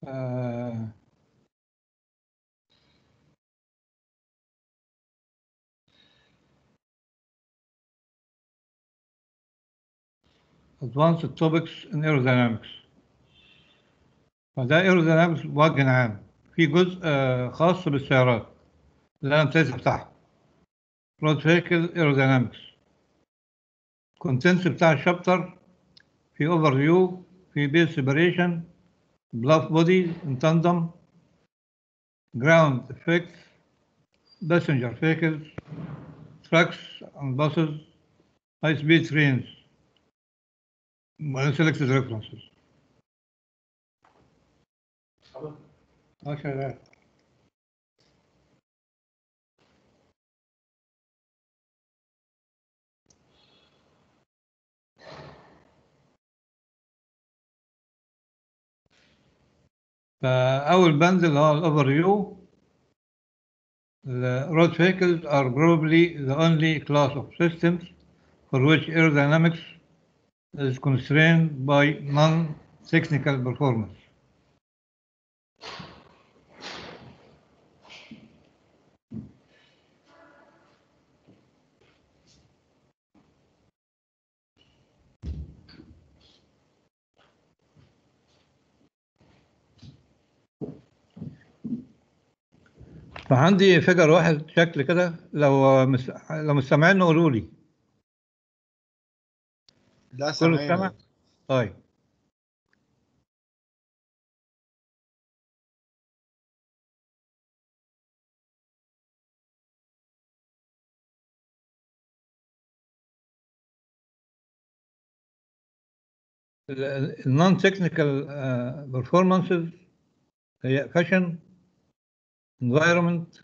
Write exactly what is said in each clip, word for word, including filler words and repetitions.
آه advanced topics in aerodynamics. فده aerodynamics بوجه عام، في جزء آه خاص بالسيارات اللي انا امتياز بتاعها road vehicle aerodynamics. contents بتاع الشابتر في overview، في base separation، bluff body in tandem، ground effects، passenger vehicles، trucks and buses، high speed trains، selected references. اه شغال. فأول بند اللي هو الأوفر فيو. The road vehicles are probably the only class of systems for which aerodynamics is constrained by non-technical performance. فعندي فيجر واحد شكل كده، لو مس... لو مستمعين قولوا لي. لا كله سامعين. سامع؟ طيب. النون تكنيكال performances هي fashion، environment،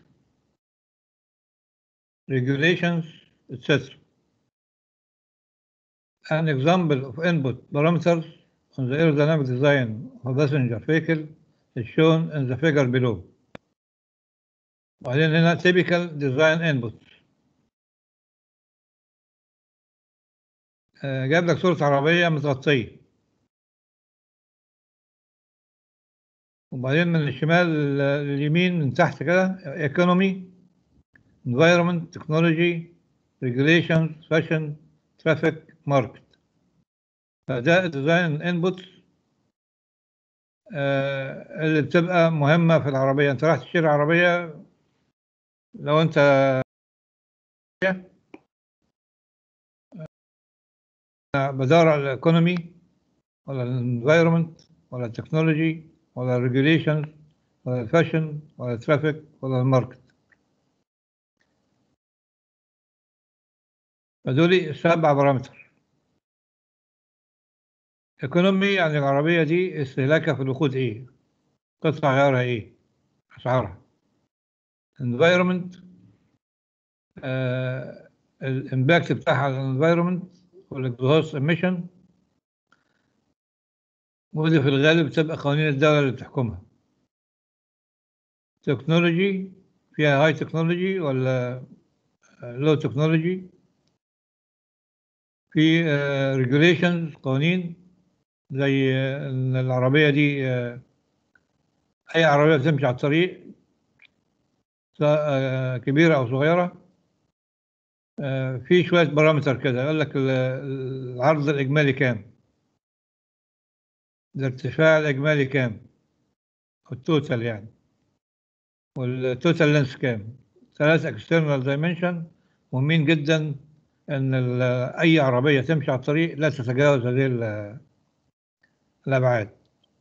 regulations, et cetera. An example of input parameters on the aerodynamic design of a passenger vehicle is shown in the figure below. وبعدين هنا typical design inputs. آه، جاب لك صورة عربية متغطية، وبعدين من الشمال لليمين من تحت كده economy، environment، technology، regulations، fashion، traffic، market. فده design inputs آه، اللي بتبقى مهمة في العربية. انت راح تشتري عربية، لو انت بدور على الايكونومي ولا الانفايرمنت ولا التكنولوجي ولا الريجوليشنز ولا الفاشن ولا الترافيك ولا الماركت، فدول سبع بارامتر. ايكونومي يعني العربية دي استهلاكها في الوقود ايه، قطع غيارها ايه، اسعارها. انفايرمنت آه الامباكت بتاعها على الانفايرمنت والاكزوست ايميشن، ودي في الغالب بتبقى قوانين الدولة اللي بتحكمها. تكنولوجي فيها هاي تكنولوجي ولا لو تكنولوجي. في ريجوليشنز قوانين، زي آه، ان العربية دي آه، اي عربية بتمشي على الطريق سواء آه، كبيرة او صغيرة، آه، في شوية بارامتر كده يقول لك ال- العرض الاجمالي كام، الارتفاع الاجمالي كام، التوتال يعني، والتوتال لينس كام. ثلاث اكسترنال دايمنشن مهمين جدا، ان ال- اي عربيه تمشي على الطريق لا تتجاوز هذه ال- الابعاد.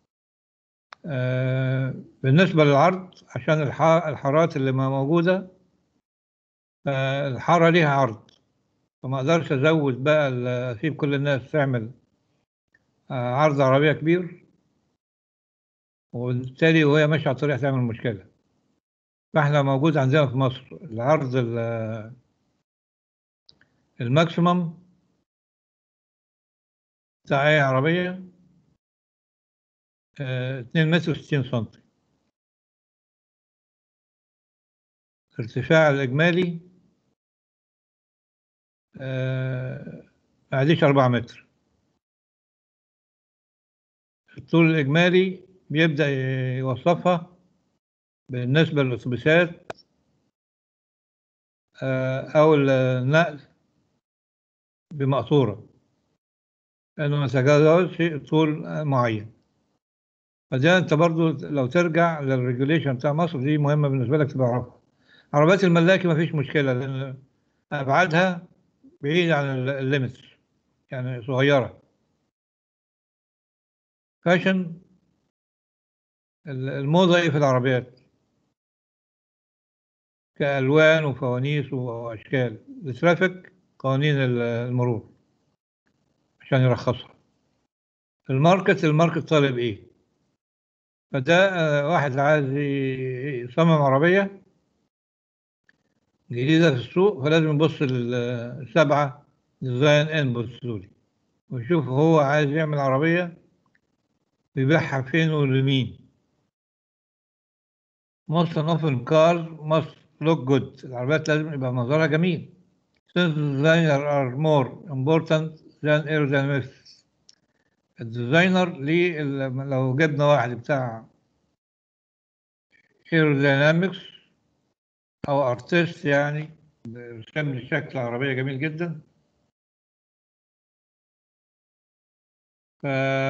آه، بالنسبه للعرض، عشان الح- الحارات اللي ما موجوده، آه، الحاره ليها عرض، فما اقدرش ازود بقى ال- اسيب كل الناس تعمل آه، عرض عربيه كبير، وبالتالي وهي ماشيه على الطريق تعمل مشكله. فاحنا موجود عندنا في مصر العرض ال- الماكسيمم بتاع اي عربيه آه، اتنين متر وستين سنتي. ارتفاع الإجمالي آه، ما يعديش أربعة متر. الطول الإجمالي بيبدأ يوصفها بالنسبة للأتوبيسات أو النقل بمقطورة، لأنه ما تجاوزش طول معين. فده أنت برضو لو ترجع للريجوليشن بتاع مصر دي مهمة بالنسبة لك تعرفها. عربيات الملاكي ما فيش مشكلة لأن أبعادها بعيد عن الليمتس، يعني صغيرة. فاشن الموضة إيه في العربيات؟ كألوان وفوانيس وأشكال. الترافيك قوانين المرور عشان يرخصها. الماركت الماركت طالب إيه؟ فده واحد عايز يصمم عربية جديدة في السوق، فلازم يبص للسبعة ديزاين انبوتس دول ويشوف هو عايز يعمل عربية بيبيعها فين ولمين. most often cars must look good. العربيات لازم يبقى منظرها جميل. since designers are more important than aerodynamics. الديزاينر ليه لو جبنا واحد بتاع aerodynamics أو ارتست يعني بيرسم لي شكل عربية جميل جدا، ف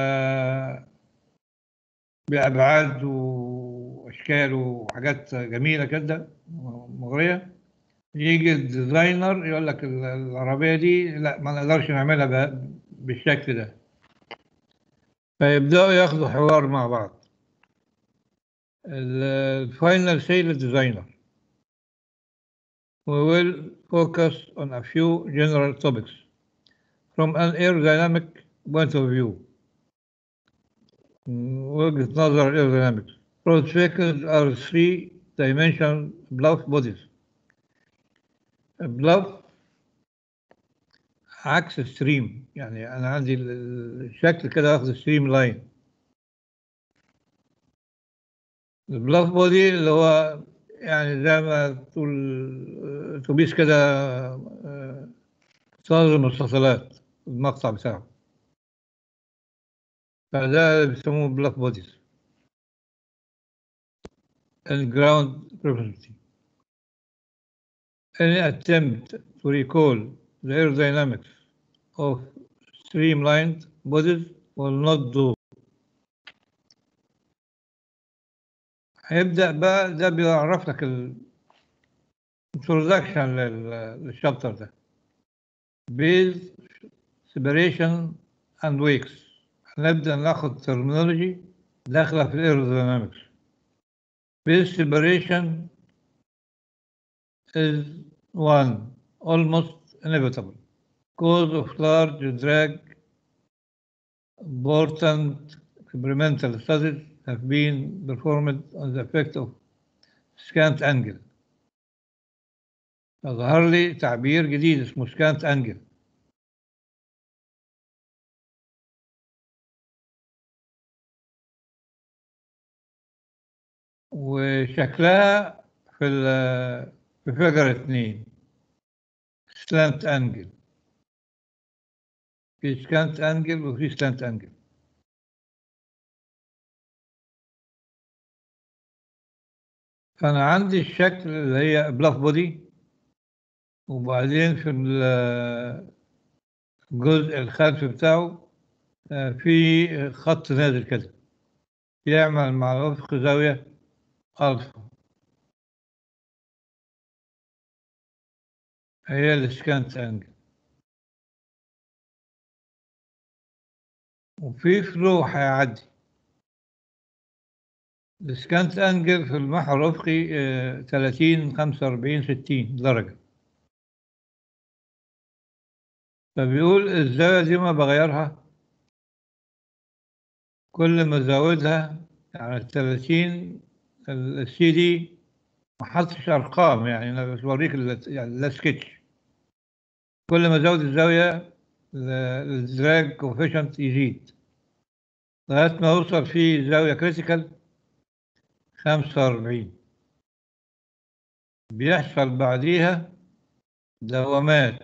بأبعاد وأشكال وحاجات جميلة كده مغرية، يجي الديزاينر يقول لك العربية دي لا ما نقدرش نعملها بالشكل ده، فيبدأوا ياخدوا حوار مع بعض. الفاينل سي للديزاينر. We will focus on a few general topics from an aerodynamic point of view. وجهة نظر aerodynamics. Road vehicles are three-dimensional bluff bodies. bluff عكس ستريم، يعني أنا عندي الشكل كده واخد ستريم لاين. البلاف بودي اللي هو يعني زي ما تقول اتوبيس كده صادر المستطيلات المقطع بتاعه، فده بيسموه بلاك بوديز. الجراوند بروبرتي. Any attempt to recall the aerodynamics of streamlined bodies will not do. هيبدأ بقى ده بيعرف لك الانترودكشن للشابتر ده. Base separation and wakes. هنبدأ ناخد terminology داخلة في aerodynamics. Base separation is one almost inevitable cause of large drag. Important experimental studies have been performed on the effect of scant angle. ظهر لي تعبير جديد اسمه scant angle. وشكلها في في فيجر اثنين سلانت انجل. في سلانت انجل وفي سلانت انجل. فانا عندي الشكل اللي هي بلاف بودي، وبعدين في الجزء الخلفي بتاعه في خط نازل كده يعمل مع الافق زاويه الفا، هي السكانت انجل. وفي فلو هيعدي. السكانت انجل في المحور الافقي ثلاثين خمسة وأربعين ستين درجه، فبيقول الزاويه دي ما بغيرها كل ما زودها، يعني ثلاثين السي دي ما حطش ارقام، يعني انا بوريك يعني ده سكتش. كل ما زود الزاويه الدراج كوفيشنت يزيد لغايه ما يوصل في زاويه كريتيكال خمسة وأربعين. بيحصل بعديها دوامات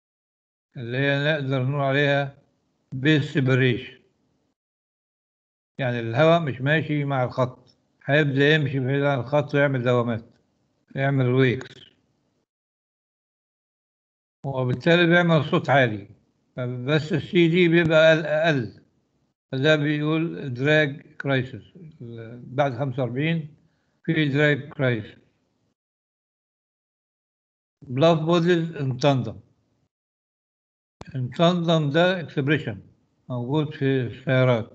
اللي هي نقدر نقول عليها بيس سيبريشن. يعني الهواء مش ماشي مع الخط، هيبدأ يمشي بعيد عن الخط ويعمل دوامات، يعمل ويكس، وبالتالي بيعمل صوت عالي. بس السي دي بيبقى أقل أقل. فده بيقول دراج كرايسيس. بعد خمسة وأربعين في دراج كرايسيس. بلاف بوديز انتندم. انتندم ده اكسبريشن موجود في السيارات.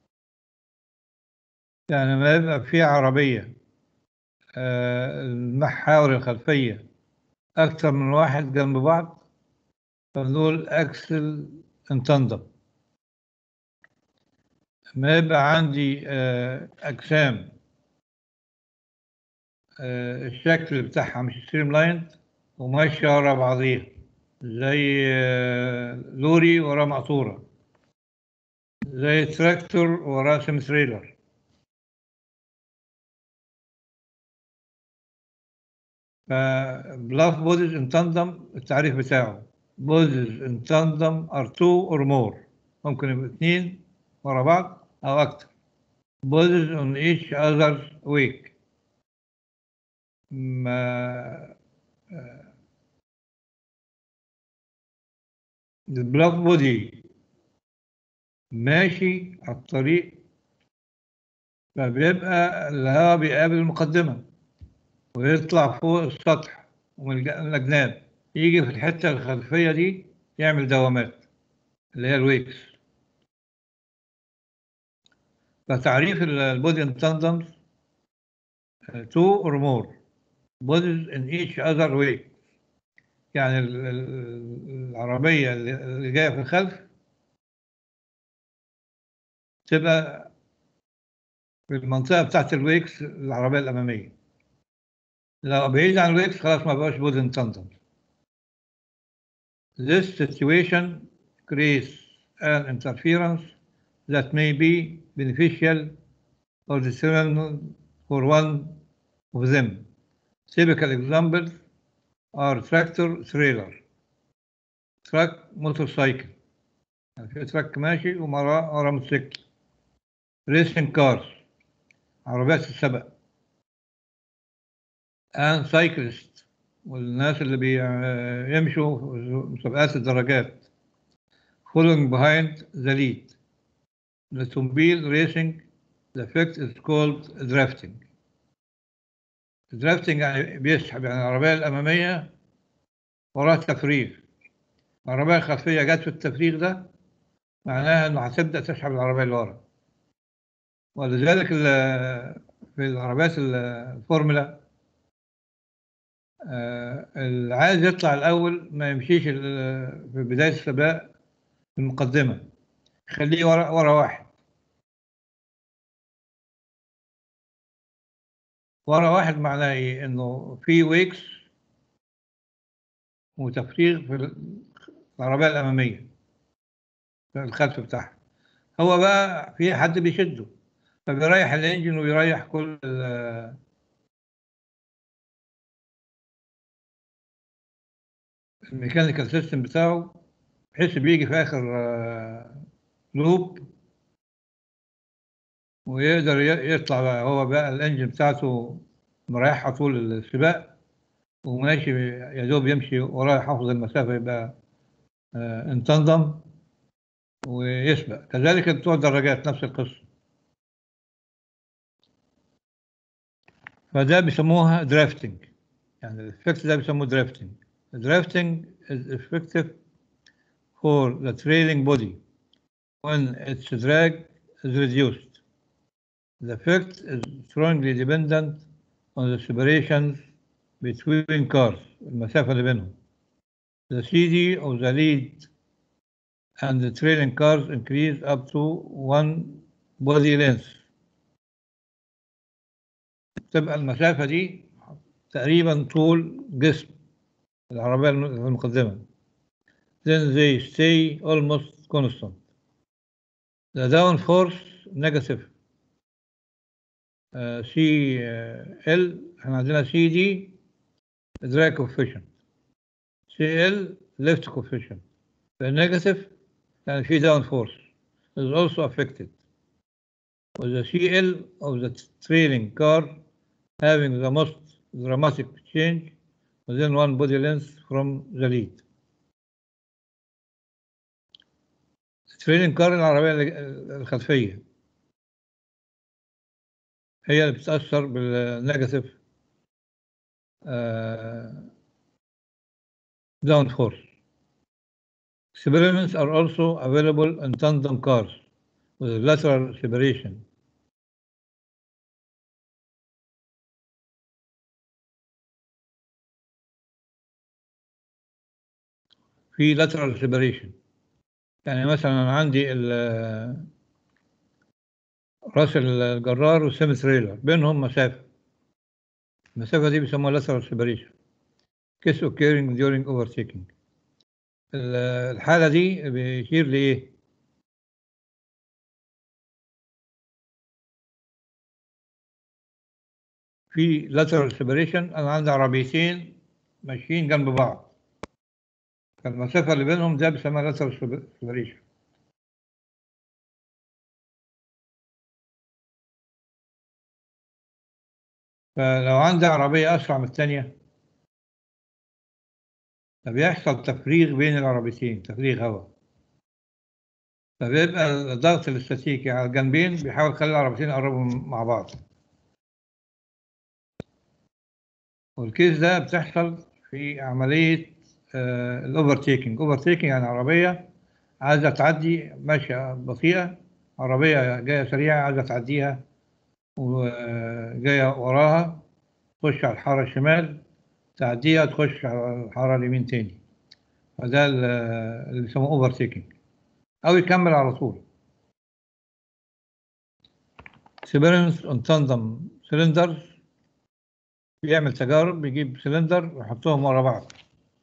يعني ما يبقى في عربية آه، المحاور الخلفية أكثر من واحد جنب بعض، فنقول أكسل انتندم. ما يبقى عندي آه، أجسام آه، الشكل بتاعها مش ستريم لاين وماشية ورا بعضيها، زي آه، لوري وراه مقطورة، زي تراكتور وراه سيم تريلر. فبلاف بوديز ان تاندم التعريف بتاعه بوديز ان تاندم ار تو اور مور، ممكن يبقوا اثنين ورا بعض او اكتر. بوديز اون ايتش اذر ويك. ما البلاك بودي ماشي على الطريق، فبيبقى الهواء بيقابل المقدمة ويطلع فوق السطح ومن الج- الأجناب، يجي في الحتة الخلفية دي يعمل دوامات اللي هي الويكس. فتعريف البودي انتندمز two or more bodies in each other way. يعني ال- ال- العربية اللي اللي جاية في الخلف تبقى في المنطقة بتاعت الويكس العربية الأمامية. لو بعيد عن الويكس خلاص ما بقاش بودي انتندمز. This situation creates an interference that may be beneficial or detrimental for one of them. Typical examples are tractor trailer, truck motorcycle، يعني في تراك ماشي ووراه وراه موتوسيكل. racing cars، عربيات السباق. and cyclists، والناس اللي بيمشوا مسابقات الدراجات. following behind the lead. The automobile racing، the effect is called drafting. drafting يعني بيسحب، يعني العربية الأمامية وراها تفريغ، العربية الخلفية جت في التفريغ ده، معناها إنه هتبدأ تسحب العربية اللي ورا. ولذلك ال- في العربيات ال- الفورمولا آه، اللي عايز يطلع الأول ما يمشيش ال- في بداية السباق في المقدمة، خليه ورا ورا واحد. ورا واحد معناه إيه؟ إنه في ويكس وتفريغ في العربية الأمامية في الخلف بتاعها. هو بقى في حد بيشده، فبيريح الانجن وبيريح كل ال- الميكانيكال سيستم بتاعه، بحيث بيجي في آخر آه، لوب ويقدر ي- يطلع بقى. هو بقى الانجن بتاعته مريحها طول السباق وماشي، يا دوب يمشي وراه يحافظ المسافة، يبقى آه، انتظم ويسبق. كذلك بتوع الدراجات نفس القصة. فده بيسموها درافتنج، يعني الافكت ده بيسموه درافتنج. الدرافتنج is effective for the trailing body when its drag is reduced. The effect is strongly dependent on the separations between cars، المسافة اللي بينهم. The C D of the lead and the trailing cars increase up to one body length. تبقى المسافة دي تقريبا طول جسم العربية المقدمة. Then they stay almost constant. The downforce negative. uh, سي ال، احنا عندنا سي دي drag coefficient، سي ال lift coefficient. The negative يعني في downforce is also affected. with the C L of the trailing car having the most dramatic change within one body length from the lead. trailing car العربية الخلفية هي اللي بتتأثر بالنيجاتيف down force. Experiments are also available in tandem cars with lateral separation. في lateral separation يعني مثلا عندي راس الجرار والسيمي تريلر بينهم مسافة المسافة دي بيسموها lateral separation case occurring during overtaking. الحالة دي بيشير لإيه؟ في lateral separation أنا عندي عربيتين ماشيين جنب بعض فالمسافة اللي بينهم ده بيسموها lateral separation. فلو عندي عربية أسرع من الثانية فبيحصل تفريغ بين العربيتين تفريغ هواء فبيبقى الضغط الاستاتيكي على الجنبين بيحاول يخلي العربيتين يقربوا مع بعض. والكيس ده بتحصل في عملية الأوفرتيكنج. أوفرتيكنج يعني عربية عايزة تعدي ماشية بطيئة عربية جاية سريعة عايزة تعديها وجاية وراها تخش على الحارة الشمال تعديها تخش على الحارة اليمين تاني فده اللي بيسموه أوفرتيكنج أو يكمل على طول. Experiments on tandem cylinders بيعمل تجارب بيجيب سلندر ويحطهم ورا بعض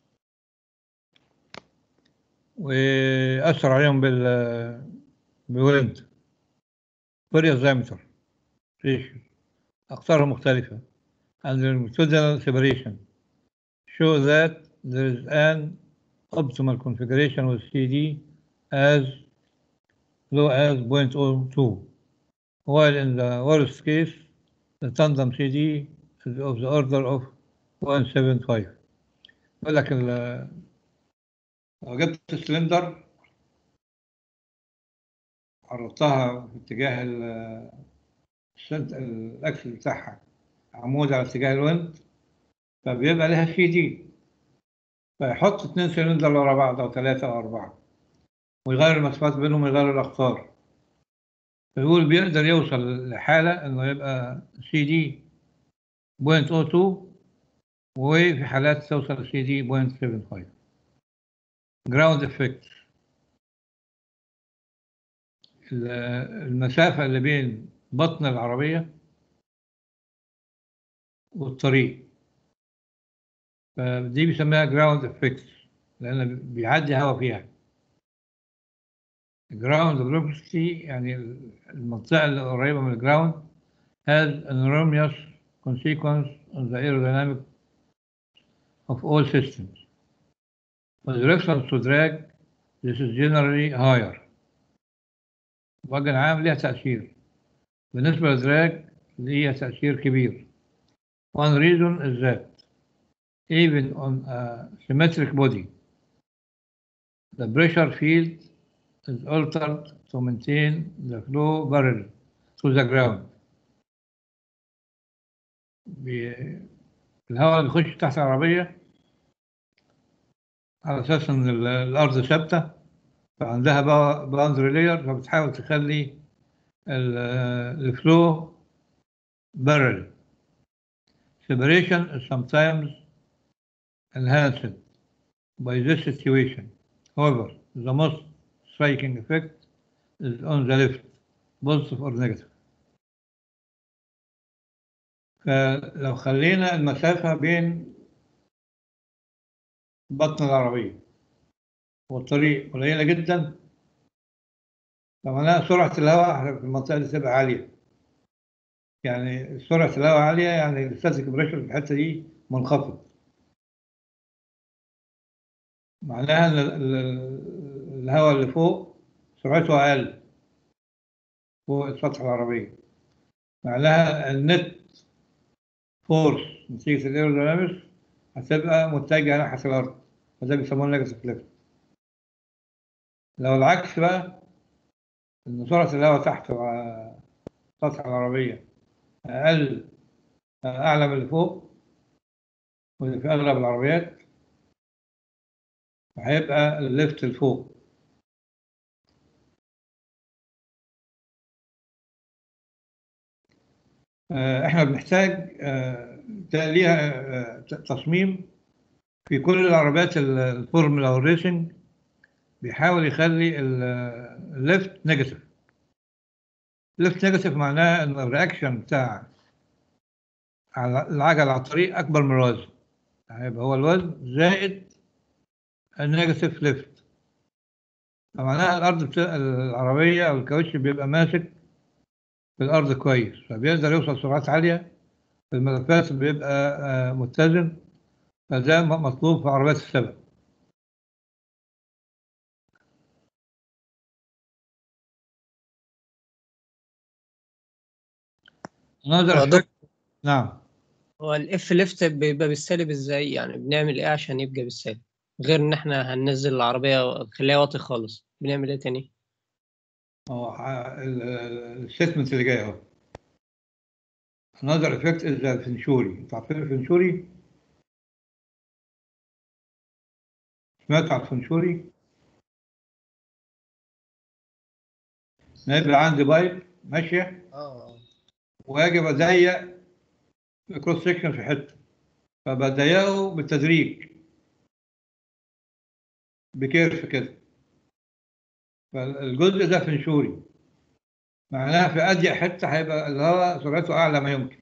ويأثر عليهم بال بويند various diameter ratio أقطارها مختلفة and the longitudinal separation show that there is an optimal configuration with C D as low as zero point zero two while in the worst case the tandem C D is of the order of zero point seven five. يقول لك لو جبت السلندر عرضتها في اتجاه الاكسل بتاعها عمود على اتجاه الويند فبيبقى لها سي دي فيحط اتنين سلندر ورا بعض او ثلاثة او اربعة ويغير المسافات بينهم ويغير الاقطار فيقول بيقدر يوصل لحالة انه يبقى سي دي صفر بوينت صفر اتنين وفي حالات توصل سي دي صفر بوينت سبعة خمسة. جراوند افكت المسافة اللي بين بطن العربية والطريق فدي بيسميها جراوند افكت لأن بيعدي هواء فيها. جراوند فيلوسيتي يعني المنطقة اللي قريبة من الجراوند has an enormous consequence on the aerodynamic of all systems. With reference to drag, this is generally higher. بوجه عام ليها تأثير. بالنسبة للدراج ليها تأثير كبير. One reason is that even on a symmetric body, the pressure field is altered to maintain the flow parallel to the ground. الهواء اللي بيخش تحت العربية على أساس إن الأرض ثابتة فعندها باوندري لاير فبتحاول تخلي الفلو parallel. Separation is sometimes enhanced by this situation. However, the most striking effect is on the left, positive or negative. فلو خلينا المسافة بين بطن العربية والطريق قليلة جدا فمعناها سرعة الهواء في المنطقة دي تبقى عالية. يعني سرعة الهواء عالية يعني الستاتيك بريشر في الحتة دي منخفض. معناها ان الهواء اللي فوق سرعته اقل فوق سطح العربية، معناها النت فورس نتيجة الايرودينامكس هتبقى متجهة ناحية الأرض، وده بيسموه نيجاتيف ليفت. لو العكس بقى، إن سرعة الهواء تحت سطح العربية أقل أعلى من اللي فوق واللي في أغلب العربيات، هيبقى الليفت لفوق. احنا بنحتاج ليها تصميم في كل العربيات الفورمولا والريسنج بيحاول يخلي الليفت نيجاتيف. ليفت نيجاتيف معناها ان الرياكشن بتاع العجل على الطريق اكبر من الوزن، هيبقى هو الوزن زائد النيجاتيف ليفت، فمعناها الارض بتاع العربيه او الكاوتش بيبقى ماسك في الارض كويس، فبيقدر يوصل سرعات عاليه، الملفات بيبقى متزن، فده مطلوب في عربيات السباق. نقدر دكتور، نعم. هو الاف ليفت بيبقى بالسالب ازاي؟ يعني بنعمل ايه عشان يبقى بالسالب، غير ان احنا هننزل العربيه ونخليها واطي خالص؟ بنعمل ايه تاني؟ اه الستمنت اللي جاي اهو. another effect is the فنشوري. تعرفين الفنشوري؟ سمعتوا عن الفنشوري؟ ما يبقى عندي بايب ماشيه اه واجي اضيق كروس سكشن في حته، فبضيقه بالتدريج بكيرف كده، فالجزء ده فنشوري، معناها في اضيق حته هيبقى الهواء سرعته اعلى ما يمكن.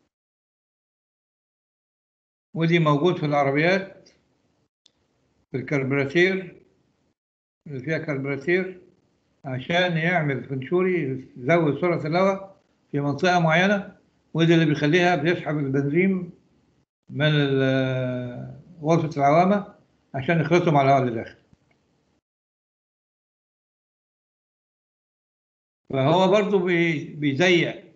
ودي موجود في العربيات في الكربراتير اللي فيها كربراتير، عشان يعمل فنشوري يزود سرعة الهواء في منطقة معينة، وده اللي بيخليها بيسحب البنزين من غرفة العوامة عشان يخلطوا مع الهواء اللي داخل. فهو برضو بيضيق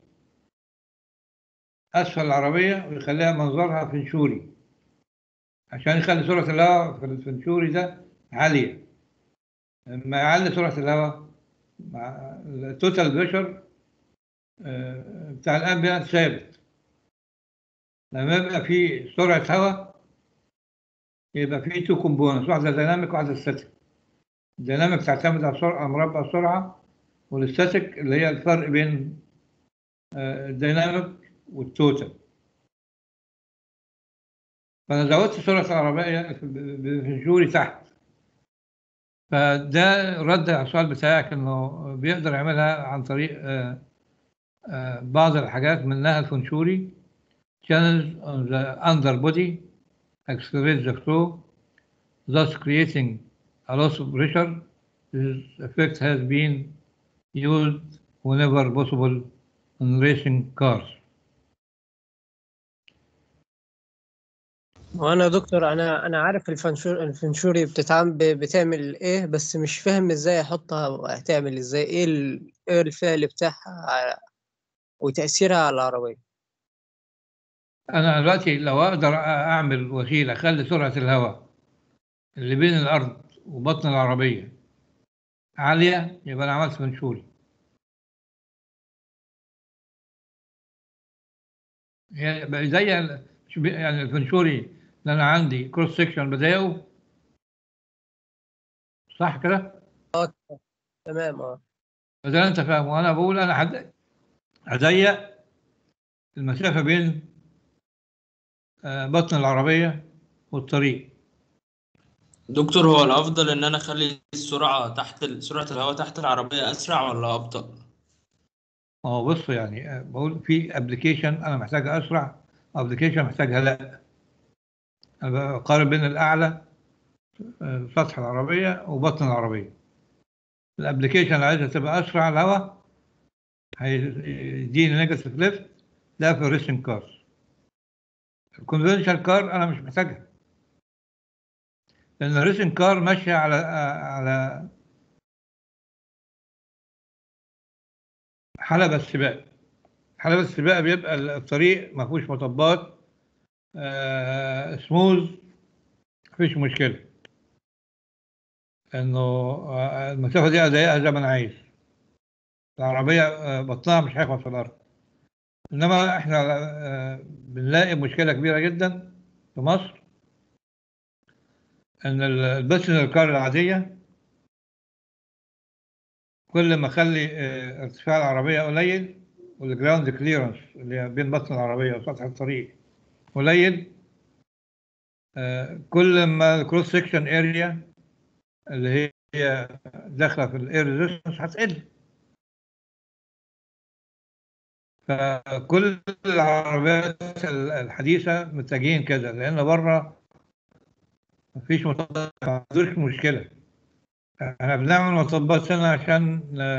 أسفل العربية ويخليها منظرها فنشوري، عشان يخلي سرعة الهواء في الفنشوري ده عالية. لما يعلي سرعة الهواء مع التوتال بريشر بتاع الأنبياء ثابت. لما يبقى في سرعة هواء يبقى في تو كومبوننتس، واحدة ديناميك وواحدة ستاتيك. الديناميك تعتمد على سرعة مربع السرعة، والستاتيك اللي هي الفرق بين الديناميك والتوتال. فأنا زودت سرعة العربية بفنشوري تحت، فده رد على السؤال بتاعك إنه بيقدر يعملها عن طريق بعض الحاجات، منها الفنشوري channels on the underbody accelerate the flow, thus creating a loss of pressure. This effect has been used whenever possible in racing cars. وانا يا دكتور، انا انا عارف الفنشور الفنشوري بتتعمل بتعمل ايه، بس مش فاهم ازاي احطها وهتعمل ازاي، ايه ال- ايه الفعل بتاعها وتأثيرها على العربية. أنا دلوقتي لو أقدر أعمل وسيلة أخلي سرعة الهواء اللي بين الأرض وبطن العربية عالية، يبقى أنا عملت فنشوري. يعني زي يعني الفنشوري اللي أنا عندي كروس سكشن بضايقه، صح كده؟ اه تمام. اه فده أنت فاهم، وأنا بقول أنا حد هضيق المسافة بين بطن العربية والطريق. دكتور، هو الأفضل إن أنا أخلي السرعة تحت ال- سرعة الهواء تحت العربية أسرع ولا أبطأ؟ ما هو بص، يعني بقول في ابلكيشن انا محتاجها اسرع، ابلكيشن محتاجها لا. انا بقارن بين الاعلى سطح العربيه وبطن العربيه. الابلكيشن اللي عايزها تبقى اسرع الهواء هيديني نيجاتيف ليفت، ده في الريسنج كار. الكونفنشال كار انا مش محتاجها، لان الريسنج كار ماشيه على على حلب السباق. حلب السباق بيبقى الطريق ما فيهوش مطبات، آه سموز، مفيش مشكلة، إنه آه المسافة دي أضيقها زي ما أنا عايز، العربية آه بطنها مش هيخبط في الأرض. إنما إحنا آه بنلاقي مشكلة كبيرة جدا في مصر، إن الباسنجر كار العادية كل ما أخلي آه ارتفاع العربية قليل، والجراوند كليرنس اللي بين بطن العربية وسطح الطريق قليل، آه كل ما الكروس سكشن اريا اللي هي داخله في الاير ريزيستنس هتقل. فكل العربيات الحديثه متجهين كده، لان بره مفيش مطبات، ما عندوش مشكله. احنا بنعمل مطبات هنا عشان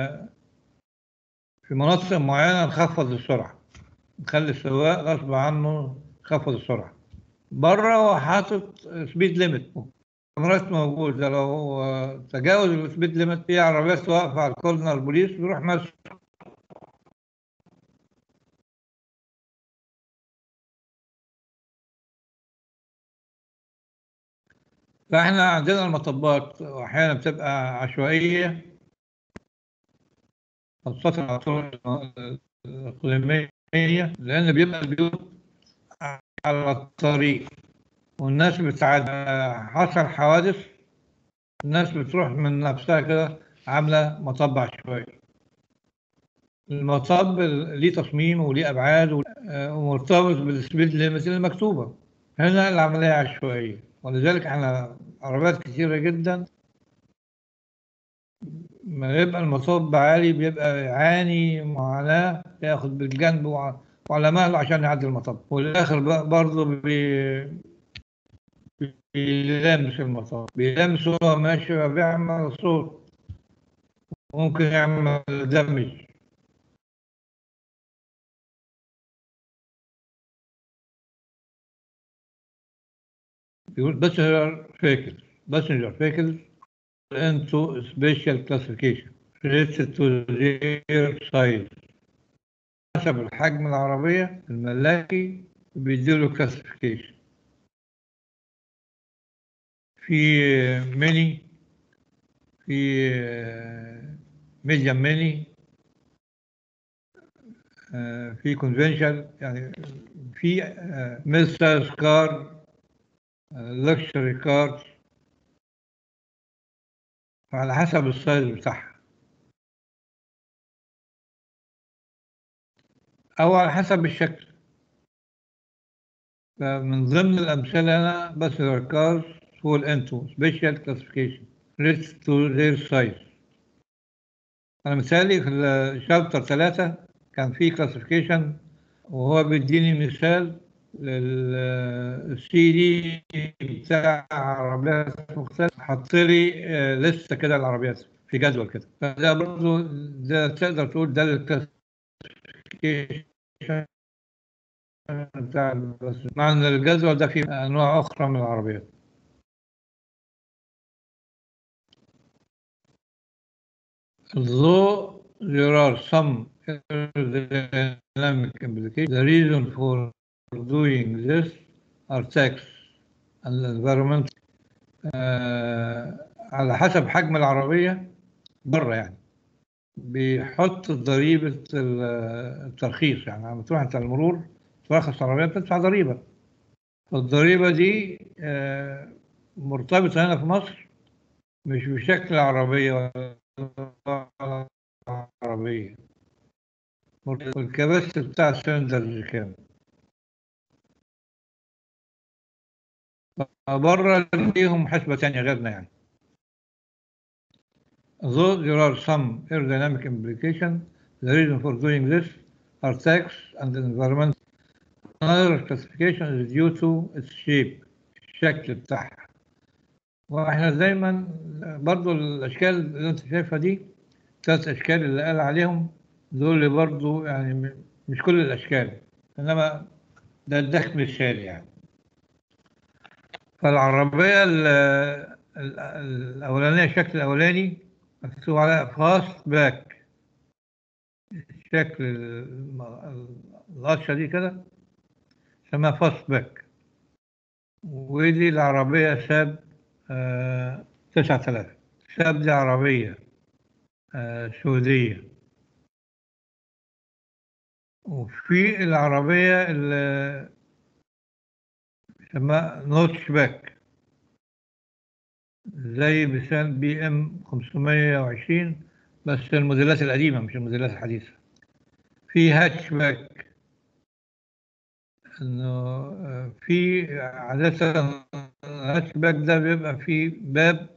في مناطق معينه نخفض السرعه، نخلي السواق غصب عنه يخفض السرعه. بره هو حاطط سبيد ليميت، كاميرات موجوده، لو تجاوز السبيد ليميت في عربيات واقفه على الكورنر، البوليس بيروح ماسك. فاحنا عندنا المطبات احيانا بتبقى عشوائيه، خاصه على الطرق الاقليميه، لان بيبقى البيوت على الطريق والناس بتعدي، حصل حوادث الناس بتروح من نفسها كده عامله مطب عشوائي. المطب ليه تصميم وليه ابعاد ومرتبط بالسبيد ليميت المكتوبه. هنا العمليه عشوائيه، ولذلك احنا عربيات كثيره جدا ما يبقى المطب عالي بيبقى يعاني معاناة، ياخد بالجنب وعلى مهله عشان يعدي المطب، والآخر برضه بي... بيلامس المطب، بيلامس وهو ماشي، بيعمل صوت، ممكن يعمل دمج. بيقول باسنجر فيكل باسنجر فيكل into special classification related to their size. حسب الحجم العربية الملاكي بيديله كلاسيفيكيشن. في ميني، في ميديم ميني، في كونفنشال، يعني في ميد سايز كار، لكشري كار، على حسب السايز بتاعها أو على حسب الشكل. فمن ضمن الأمثلة أنا باسنجر كارز فول انتو سبيشال كلاسيفيكيشن ريت تو their size. أنا مثالي في الشابتر ثلاثة كان في كلاسيفيكيشن، وهو بيديني مثال للسي دي بتاع عربيات مختلفة، حط لي لسه كده العربيات في جدول كده. فده برضه ده تقدر تقول ده الكلاسيفيكيشن بتاع، بس مع ان الجدول ده فيه انواع اخرى من العربيات. Though there are some aerodynamic implications, the reason for doing this are tax and environment. آه على حسب حجم العربية بره، يعني بيحط ضريبة الترخيص. يعني لما تروح انت المرور ترخص عربية بتدفع ضريبة، فالضريبة دي آه مرتبطة هنا في مصر مش بشكل العربية ولا عربية، والكباست بتاع السلندرز كام. بره ليهم حسبة تانية غيرنا يعني. Though there are some aerodynamic implications, the reason for doing this are tax and environmental. Another classification is due to its shape، الشكل بتاعها. واحنا دايما برضو الاشكال اللي انت شايفها دي، ثلاث اشكال اللي قال عليهم دول اللي برضو يعني مش كل الاشكال، انما ده اداك مثال يعني. فالعربية الأولانية الشكل الأولاني مكتوب عليها فاست باك، شكل الم- القشة دي كده اسمها فاست باك. ودي العربية ساب آه تسعة آلاف. ساب دي عربية آه سعودية. وفي العربية اللي اسمها نوتش باك زي بسان بي ام خمسمية وعشرين، بس الموديلات القديمة مش الموديلات الحديثة. في هاتش باك، انه آه، في عادة الهاتش باك ده بيبقى فيه باب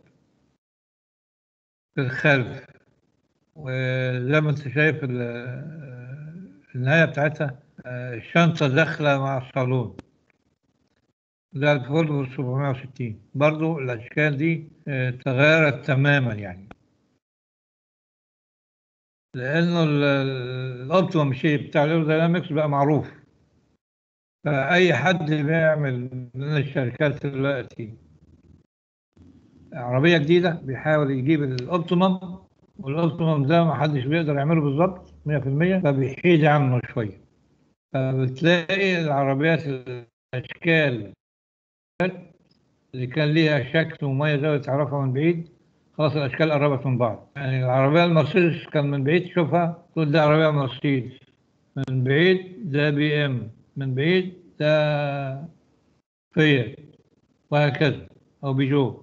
في الخلف، وزي ما انت شايف ال- آه، النهاية بتاعتها آه، الشنطة داخلة مع الصالون. ده الفولفو سبعمية وستين. برضو الأشكال دي آه، تغيرت تماما يعني، لأنه الأوبتيمم شيب بتاع الإيروداينامكس بقى معروف. فأي حد بيعمل من الشركات دلوقتي عربية جديدة بيحاول يجيب الأوبتيمم، والأوبتيمم ده ما حدش بيقدر يعمله بالظبط مية في المية، فبيحيد عنه شوية. فبتلاقي العربيات الأشكال اللي كان ليها شكل مميز أوي تعرفها من بعيد، خلاص الأشكال قربت من بعض. يعني العربية المرسيدس كان من بعيد تشوفها تقول ده عربية مرسيدس، من بعيد ده بي إم، من بعيد ده فيات، وهكذا، أو بيجو.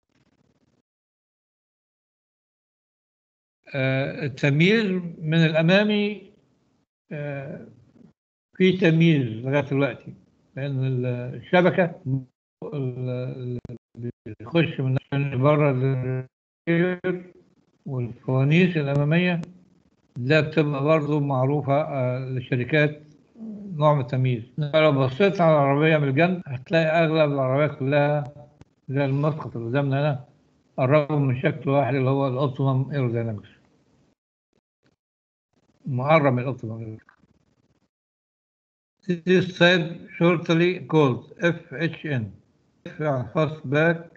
آه، التمييز من الأمامي آه، في تمييز لغاية دلوقتي، لأن ال- الشبكة اللي بيخش من بره الرير والفوانيس الأمامية ده بتبقى برضه معروفة آه، للشركات، نوع من التمييز. لو بصيت على العربية من الجنب هتلاقي أغلب العربيات كلها زي المسقط اللي قدامنا هنا قربوا من شكل واحد اللي هو الأوبتيمم ايروداينامكس، مقرب من الأوبتيمم. This is said shortly called F H N. F يعني fastback،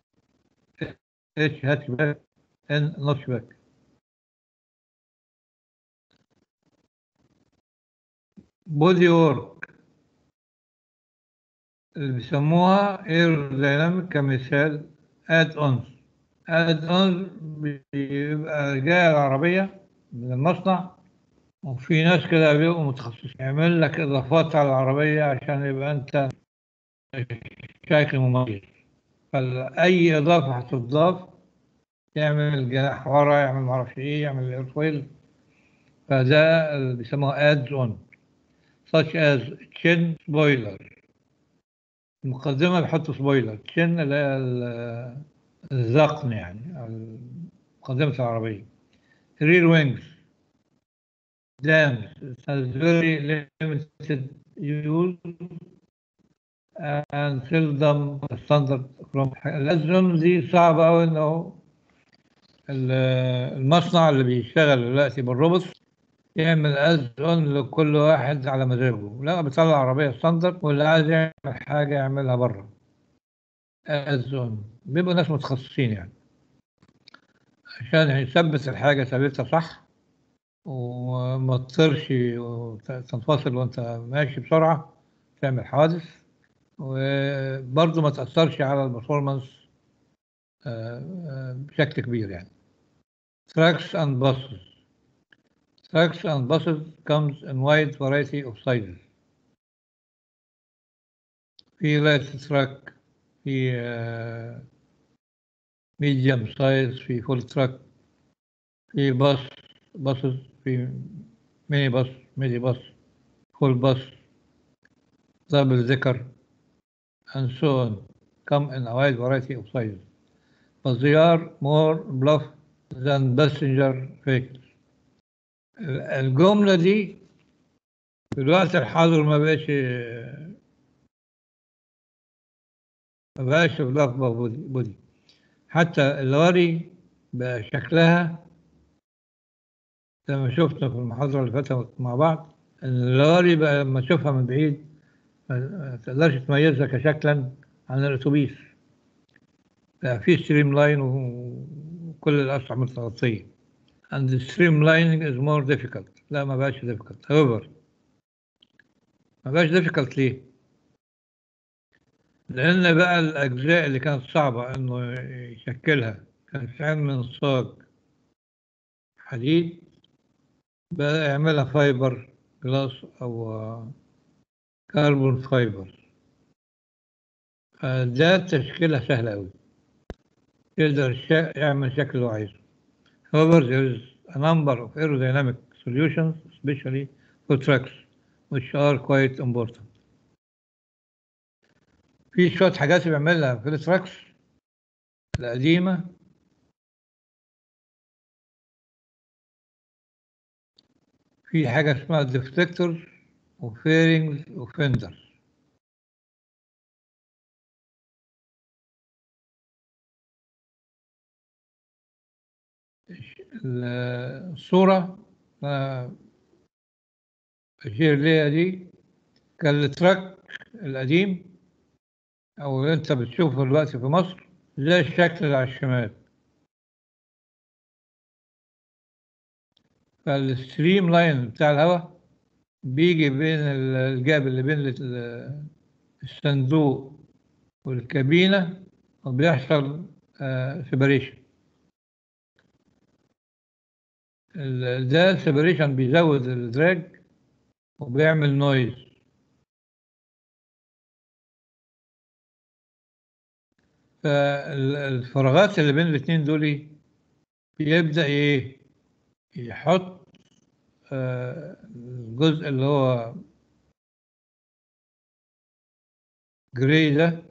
H hatchback، N notchback. body work اللي بيسموها aerodynamic كمثال add ons. add ons بيبقى جاي العربية من المصنع، وفي ناس كده بيبقوا متخصصين يعمل لك إضافات على العربية عشان يبقى أنت شكل مميز. فأي إضافة هتضاف، يعمل جناح ورا، يعمل معرفش إيه، يعمل ايرفويل، فده اللي بيسموها adds on such as chin spoiler. المقدمة بيحطوا سبويلر، chin اللي هي ال- الذقن يعني، أو مقدمة العربية. rear wings dams it has very limited use and seldom standard from. الأزرم دي صعبة أوي، إنه ال- المصنع اللي بيشتغل دلوقتي بالروبوت يعمل أذن لكل واحد على مزاجه. لا، بيطلع عربية ستاندرد، واللي عايز يعمل حاجة يعملها بره. أذن بيبقوا ناس متخصصين يعني، عشان يثبت الحاجة ثابتة صح، وما تطيرش وتنفصل وانت ماشي بسرعة تعمل حوادث، وبرضه ما تأثرش على البرفورمانس بشكل كبير يعني. Trucks and buses. Trucks and buses comes in wide variety of sizes. في light truck، في medium size، في full truck، في باص buses، في mini bus، mini bus، full bus، double decker and so on come in a wide variety of sizes, but they are more bluff than passenger vehicles. الجملة دي في الوقت الحاضر ما بقاش ما بقاش بلاف بودي بودي. حتى اللواري بقى شكلها زي ما شفنا في المحاضرة اللي فاتت مع بعض، إن اللواري بقى لما تشوفها من بعيد ما تقدرش تميزها كشكلا عن الأتوبيس. بقى في ستريم لاين وكل الأسرع متغطية. and the streamlining is more difficult. لا ما بقاش difficult. however ما بقاش difficult ليه؟ لأن بقى الأجزاء اللي كانت صعبة إنه يشكلها كانت بتتعمل من صاج حديد بقى يعملها فايبر جلاس أو كربون فايبر. ده تشكيلها سهل أوي، يقدر يعمل شكل اللي هو عايزه. However, there is a number of aerodynamic solutions, especially for trucks, which are quite important. في شوية حاجات بيعملها في التراكس القديمة في حاجة اسمها ديفليكتور وفيرنجز وفندر. الصورة أشير ليها دي كان التراك القديم أو اللي أنت بتشوفه دلوقتي في مصر زي الشكل اللي على الشمال. فالستريم لاين بتاع الهواء بيجي بين الجاب اللي بين الصندوق والكابينة وبيحصل سيبريشن. ده سيبريشن بيزود الدراج وبيعمل نويز. فالفراغات اللي بين الاثنين دول بيبدأ ايه يحط الجزء اللي هو جراي ده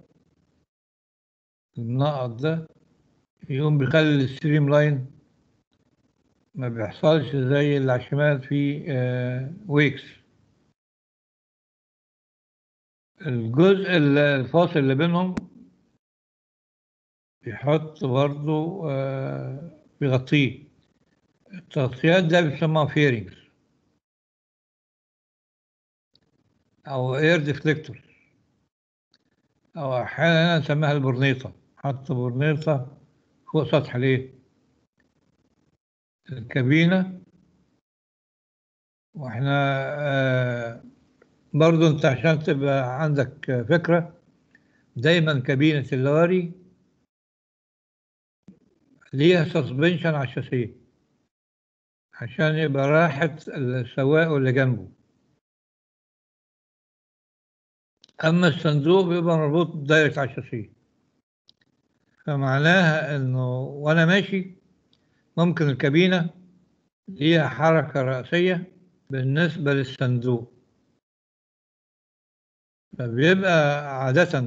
المنقط ده يقوم بيخلي الستريم لاين ما بيحصلش زي اللي على الشمال في ويكس. الجزء الفاصل اللي بينهم بيحط برضه بيغطيه. التغطيات ده بيسموها فيرنجز أو اير ديفليكتور أو أحيانا نسميها البرنيطة. حط برنيطة فوق سطح ليه الكابينة. واحنا آه برضو انت عشان تبقى عندك فكرة دايما كابينة اللواري ليها سسبنشن على الشاسيه عشان يبقى راحة السواق واللي جنبه. أما الصندوق بيبقى مربوط دايركت على الشاسيه، فمعناها إنه وأنا ماشي ممكن الكابينة ليها حركة رأسية بالنسبة للصندوق. فبيبقى عادة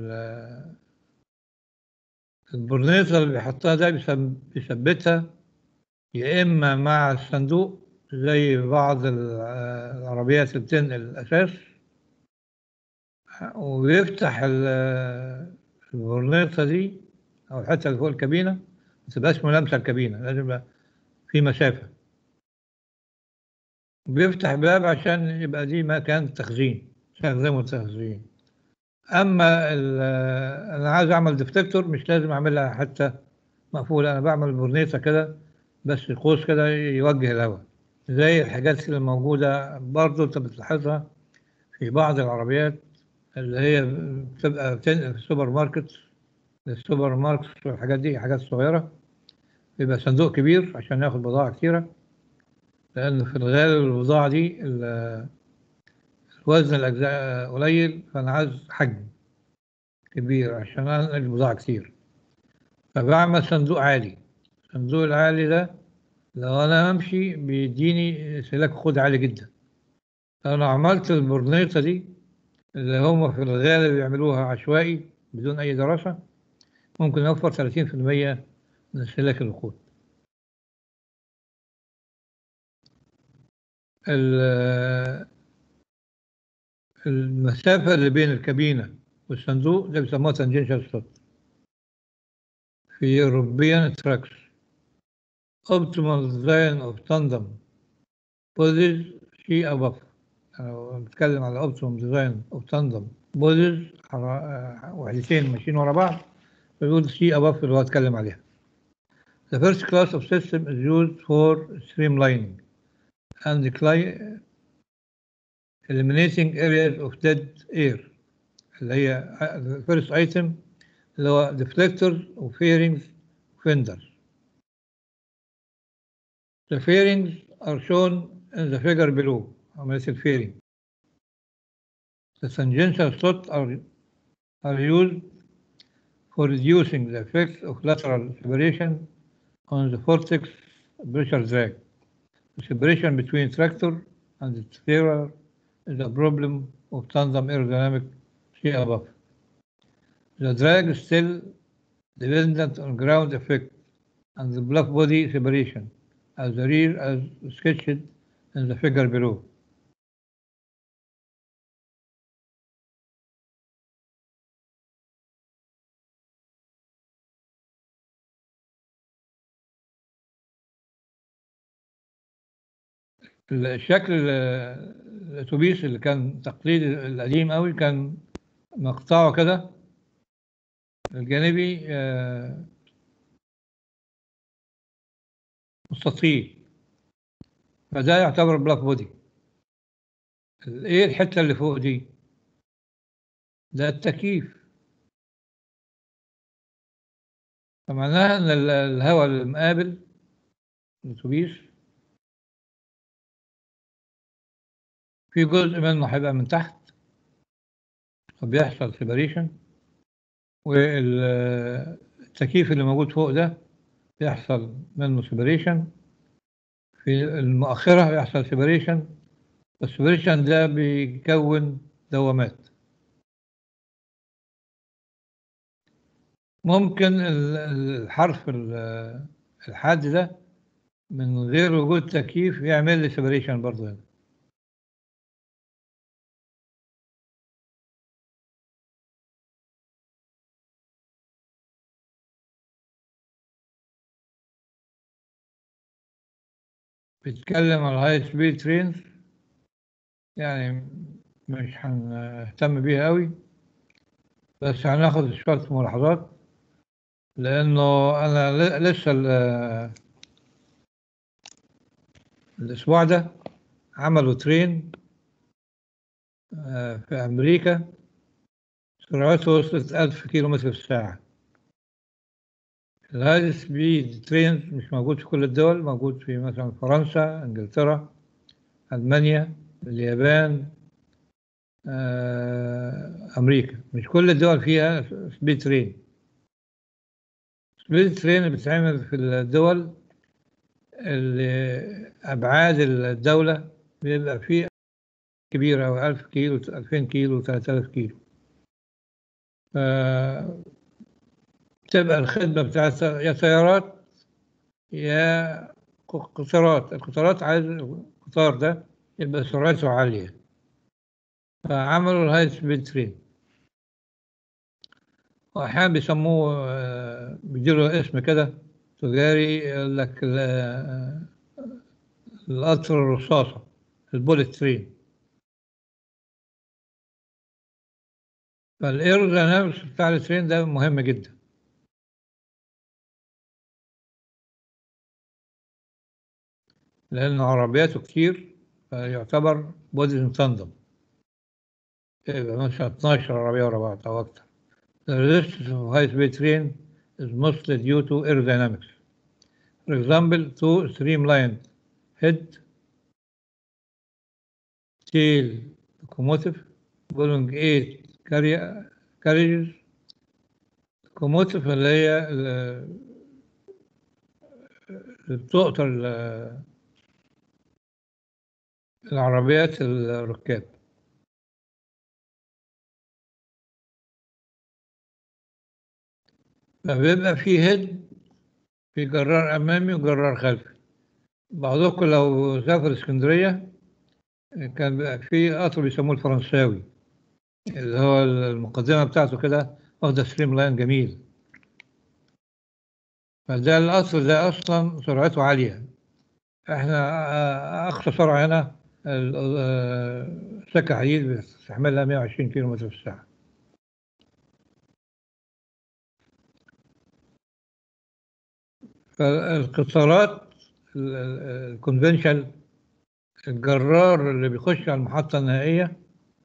البرنيطة اللي بيحطها ده بيثبتها يا إما مع الصندوق زي بعض العربيات اللي بتنقل الأساس، وبيفتح البرنيطة دي أو الحتة اللي فوق الكابينة ما تبقاش ملامسة الكابينة، لازم يبقى في مسافة. بيفتح باب عشان يبقى دي مكان تخزين، تخزين وتخزين. أما أنا عايز أعمل ديفليكتور مش لازم أعملها حتى مقفولة، أنا بعمل برنيطة كده بس قوس كده يوجه الهواء زي الحاجات اللي موجودة برضو أنت بتلاحظها في بعض العربيات اللي هي بتبقى بتنقل في السوبر ماركت. السوبر ماركت والحاجات دي حاجات صغيرة بيبقى صندوق كبير عشان ياخد بضاعة كتيرة، لأن في الغالب البضاعة دي وزن الأجزاء قليل، فأنا عايز حجم كبير عشان أنقل بضاعة كتير. فبعمل صندوق عالي. الصندوق العالي ده لو أنا أمشي بيديني سلاك خد عالي جدا. أنا عملت البرنيطة دي اللي هم في الغالب يعملوها عشوائي بدون أي دراسة، ممكن يوفر ثلاثين في المية من سلاك الوقود. المسافة اللي بين الكابينة والصندوق ده بيسموها تانجنشال ستوب في European trucks. Optimal design of tandem bodies شيء above. أنا بتكلم على optimal design of tandem bodies وحدتين ماشيين ورا بعض، فبيقول شيء above اللي هو اتكلم عليها. The first class of system is used for streamlining and cli- eliminating areas of dead air اللي هي the first item اللي هو deflectors و fairings fenders. The fairings are shown in the figure below. عملية الفيرنج. The tangential slots are, are used for reducing the effects of lateral separation on the vortex pressure drag. The separation between tractor and the trailer is a problem of tandem aerodynamic see above. The drag is still dependent on ground effect and the block body separation as the rear as sketched in the figure below. الشكل الاتوبيس اللي كان تقليدي القديم قوي كان مقطعه كده الجانبي مستطيل، فده يعتبر بلاك بودي. ايه الحته اللي فوق دي؟ ده التكييف. فمعناها ان الهواء المقابل الاتوبيس في جزء منه هيبقى من تحت فبيحصل سيبريشن، والتكييف اللي موجود فوق ده بيحصل منه سيبريشن، في المؤخرة بيحصل سيبريشن، والسيبريشن ده بيكون دوامات. ممكن الحرف الحاد ده من غير وجود تكييف يعمل لي سيبريشن برضه هنا. بيتكلم على الهاي سبيد ترينز، يعني مش هنهتم بيها قوي، بس هناخد شوية ملاحظات لأنه أنا لسه الأسبوع ده عملوا ترين في أمريكا سرعته وصلت ألف كيلو متر في الساعة. الهاي سبيد ترينز مش موجود في كل الدول، موجود في مثلا فرنسا، انجلترا، ألمانيا، اليابان، أمريكا. مش كل الدول فيها سبيد ترين. سبيد ترين بتتعمل في الدول اللي أبعاد الدولة بيبقى فيه كبيرة أو ألف كيلو، ألفين كيلو، ثلاثة آلاف كيلو. تبقى الخدمة بتاعت يا سيارات يا قطارات. القطارات عايز القطار ده يبقى سرعته عالية، فعملوا الهاي سبيد ترين، وأحيانا بيسموه بيديله اسم كده تجاري، يقول لك القطر الرصاصة، البوليت ترين. فالايرودينامكس بتاع الترين ده مهم جدا، لأن عربياته كتير فيعتبر بودي تندم، يبقى مثلا اتناشر عربية ورا بعض أو أكتر. The resistance of high speed train is mostly due to aerodynamics. For example, two streamlined head, tail locomotive pulling eight carriages. locomotive اللي هي اللي بتقطر العربيات الركاب. فبيبقى فيه هيد، في جرار أمامي وجرار خلفي. بعضكم لو سافر اسكندرية كان بقى في قطر بيسموه الفرنساوي، اللي هو المقدمة بتاعته كده واخدة ستريم لاين جميل. فده القطر ده أصلا سرعته عالية. احنا أقصى سرعة هنا سكة حديد بتستحملها مئة وعشرين كيلو متر في الساعة. فالقطارات الكونفنشال، الجرار اللي بيخش على المحطة النهائية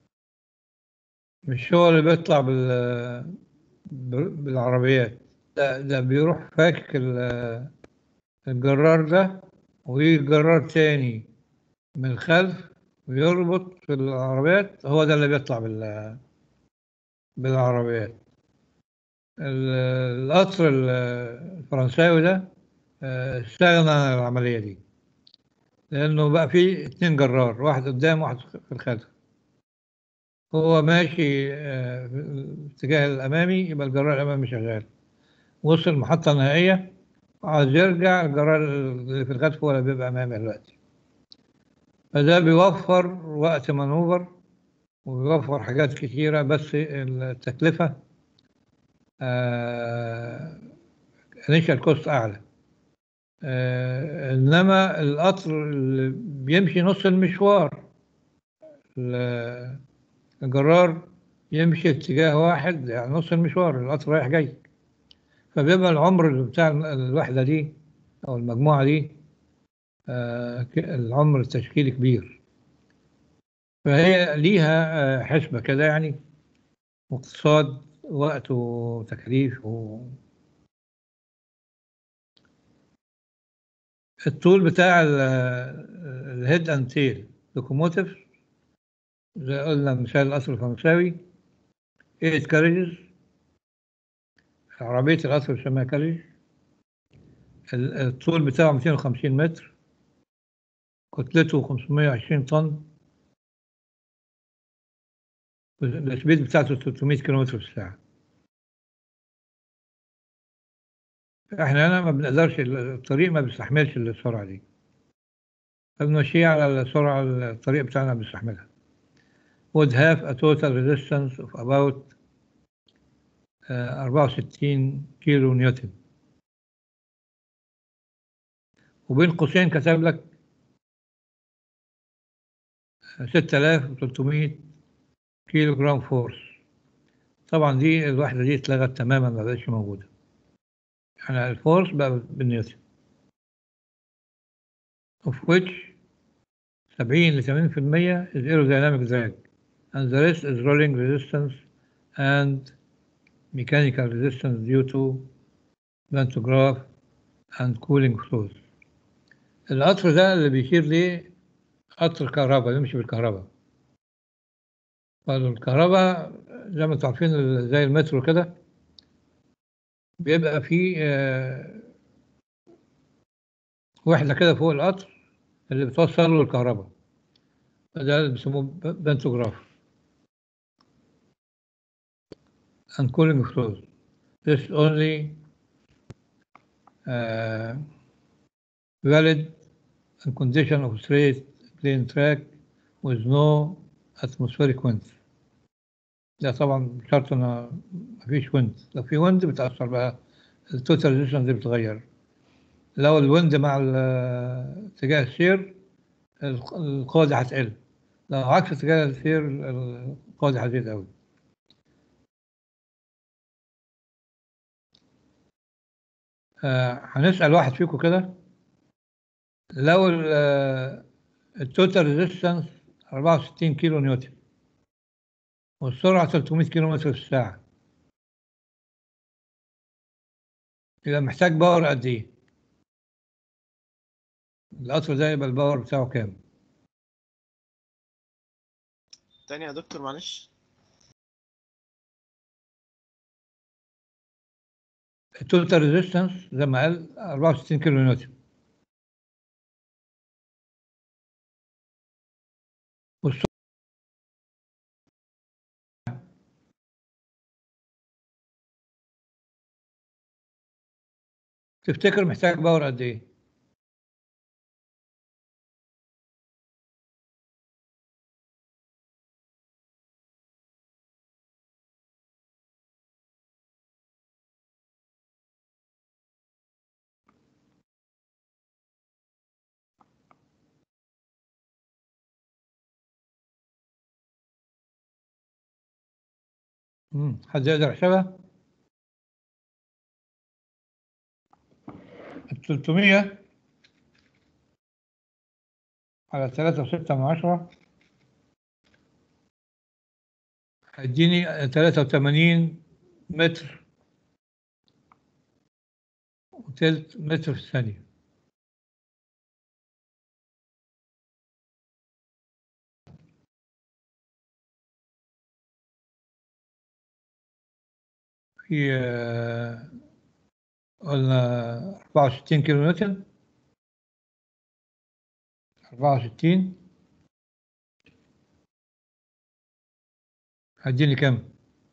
مش هو اللي بيطلع بال بالعربيات، لا ده بيروح فاكك الجرار ده، ويجي جرار تاني من الخلف ويربط في العربيات، هو ده اللي بيطلع بال بالعربيات. القطر الفرنساوي ده استغنى عن العملية دي، لأنه بقى فيه اتنين جرار، واحد قدام واحد في الخلف. هو ماشي في الاتجاه الأمامي يبقى الجرار الأمامي شغال، وصل المحطة النهائية عايز يرجع، الجرار اللي في الخلف هو اللي بيبقى أمامي دلوقتي. فده بيوفر وقت مانوفر وبيوفر حاجات كتيرة، بس التكلفة انيشال كوست أعلى. آه إنما القطر اللي بيمشي نص المشوار، الجرار يمشي اتجاه واحد، يعني نص المشوار القطر رايح جاي، فبيبقى العمر بتاع الوحدة دي أو المجموعة دي آه العمر التشكيلي كبير. فهي ليها آه حسبة كده يعني، واقتصاد وقت وتكليف و... الطول بتاع الهيد اند تيل لوكوموتيف زي قلنا مثال القطر الفرنساوي ثمانية كاريجز، عربية القطر بيسميها كاريج، الطول بتاعه مئتين وخمسين متر، كتلته خمسمائة وعشرين طن، السبيد بتاعته ثلاثمائة كيلومتر في الساعة. احنا هنا ما بنقدرش، الطريق ما بيستحملش السرعة دي، فبنمشيها على السرعة الطريق بتاعنا بيستحملها. would have a total resistance of about أربعة وستين كيلو نيوتن. وبين قوسين كتب لك ستة آلاف وثلاثمائة كيلو جرام فورس. طبعا دي الوحدة دي اتلغت تماما، ما بقتش موجودة، يعني الفورس بقى بالنيوتن، of which سبعين ل ثمانين بالمئة is aerodynamic drag and the rest is rolling resistance and mechanical resistance due to pantograph and cooling flows. القطر ده اللي بيشير ليه قطر كهرباء يمشي بالكهرباء. فالكهرباء زي ما انتم عارفين زي المترو كده، بيبقى فيه وحدة كده فوق القطر اللي بتوصل له الكهرباء، ده اللي بيسموه بانتوجراف and cooling flows. This only uh, valid in condition of straight plane track with no atmospheric wind. ده طبعا شرط ان مفيش ويند، لو في ويند بتأثر بقى التوتال ريزيستنس دي بتتغير. لو الويند مع اتجاه السير القوة دي هتقل، لو عكس اتجاه السير القوة دي هتزيد أوي. آه هنسأل واحد فيكم كده، لو التوتال ريزيستنس أربعة وستين كيلو نيوتن والسرعة ثلاثمائة كيلو متر في الساعة، يبقى محتاج باور قد إيه؟ القطر ده يبقى الباور بتاعه كام؟ تاني يا دكتور معلش. التوتال ريزيستنس زي ما قال أربعة وستين كيلو نيوتن، والسرعة تفتكر محتاج باور قد إيه؟ امم حد يقدر يحسبها؟ التلتمية على تلاتة وستة من عشرة هيديني تلاتة وتمانين متر وتلت متر في الثانية. في آه، قلنا أربعة وستين كيلو نيوتن، أربعة وستين هيديني كام؟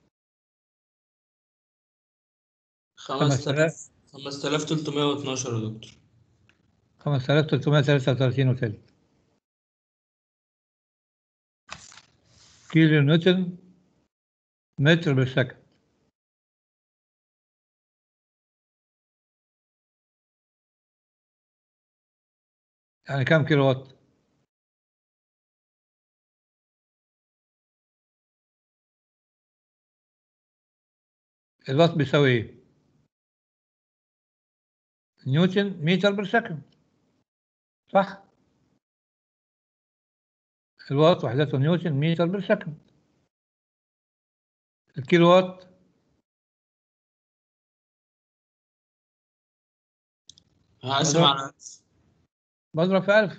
خمسة آلاف خمسة آلاف تلتمية واتناشر يا دكتور. خمسة آلاف تلتمية تلاتة وتلاتين وتلت كيلو نيوتن متر بالسكند. يعني كام كيلو وات؟ الوات بيساوي ايه؟ نيوتن متر بالسكند، صح؟ الوات وحدته نيوتن متر بالسكند. الكيلو وات هقسم على بضرب في ألف،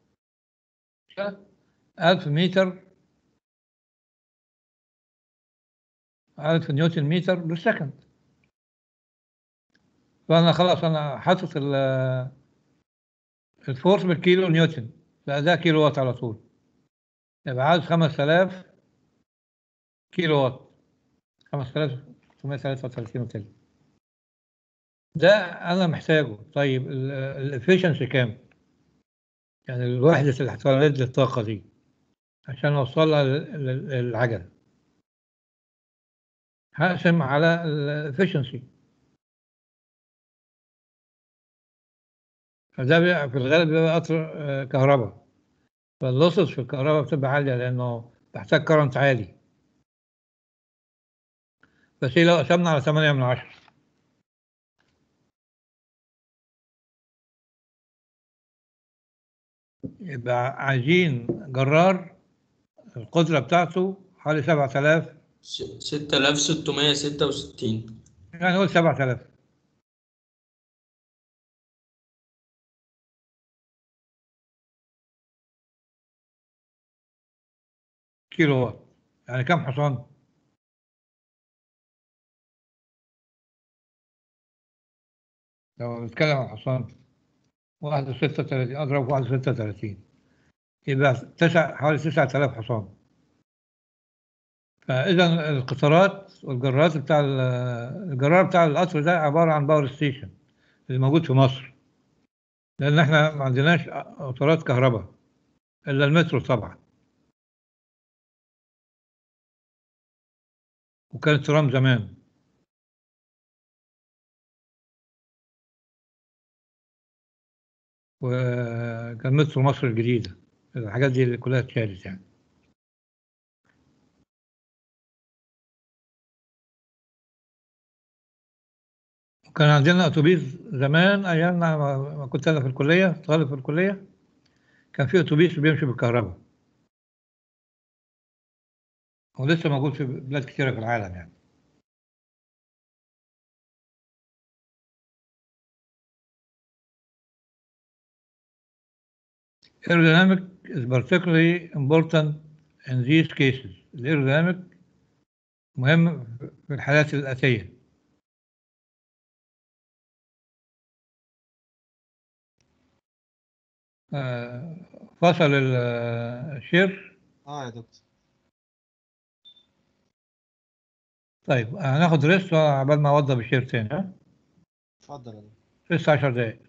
ألف متر، ألف نيوتن متر بالسكند. فأنا خلاص أنا حاطط الفورس بالكيلو نيوتن، بقى ده كيلو وات على طول، يبقى عاوز خمسة آلاف كيلو وات، خمسة آلاف تلتمية تلاتة وتلاتين وتلت. ده أنا محتاجه. طيب الافيشنسي كام؟ يعني الوحدة اللي هتولد لي الطاقة دي عشان أوصلها للعجلة، هقسم على الافيشنسي. فده بيبقى في الغالب بيبقى قطر آه، كهرباء، فاللوسز في الكهرباء بتبقى عالية لأنه تحتاج كرنت عالي. بس هي لو قسمنا على ثمانية من عشرة يبقى عايزين جرار القدرة بتاعته حوالي سبعة آلاف، ستة آلاف ستمية ستة وستين. يعني نقول سبعة آلاف كيلو وات. يعني كم حصان؟ لو نتكلم عن حصان واحد وستة وتلاتين، أضرب واحد وستة وتلاتين يبقى تسع حوالي تسعة آلاف حصان. فإذا القطارات والجرارات بتاع الجرار بتاع القطر ده عبارة عن باور ستيشن اللي موجود في مصر، لأن إحنا ما عندناش قطارات كهرباء إلا المترو طبعا، وكانت ترام زمان. وكان مترو مصر الجديدة، الحاجات دي اللي كلها اتشالت يعني. وكان عندنا أتوبيس زمان أيام ما كنت أنا في الكلية، طالب في الكلية، كان في أتوبيس بيمشي بالكهرباء، ولسه موجود في بلاد كتيرة في العالم يعني. Aerodynamic is particularly important in these cases. الإيروديناميك مهم في الحالات الآتية. آه، فصل الشير. اه يا دكتور. طيب هناخد ريست عبال ما اوضب الشير تاني. ها اتفضل يا دكتور. لسه عشر دقايق.